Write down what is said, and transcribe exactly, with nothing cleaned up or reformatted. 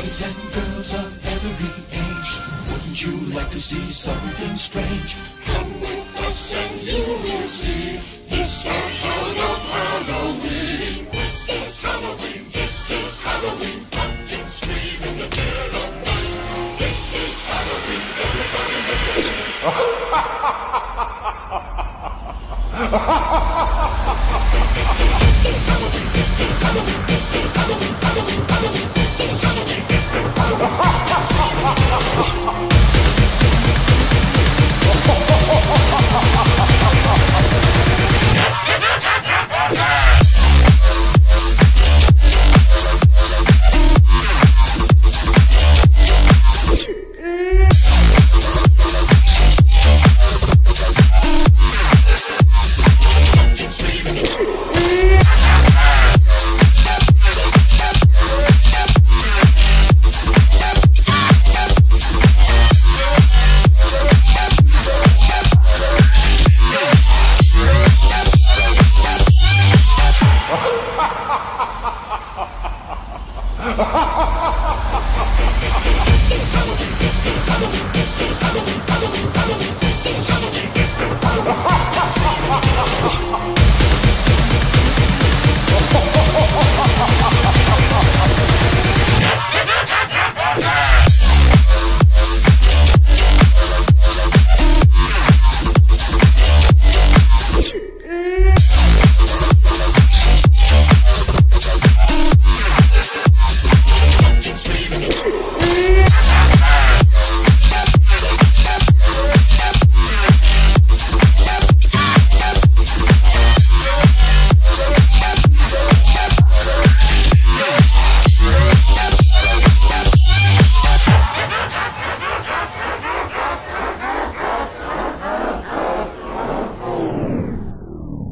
boys and girls of every age, wouldn't you like to see something strange? Come with us and you will see. This our town of Halloween. This is Halloween, this is Halloween. Pumpkins scream in the dead of night. This is Halloween, everybody make a This is Halloween, this is Halloween, this is Halloween, Halloween, Halloween.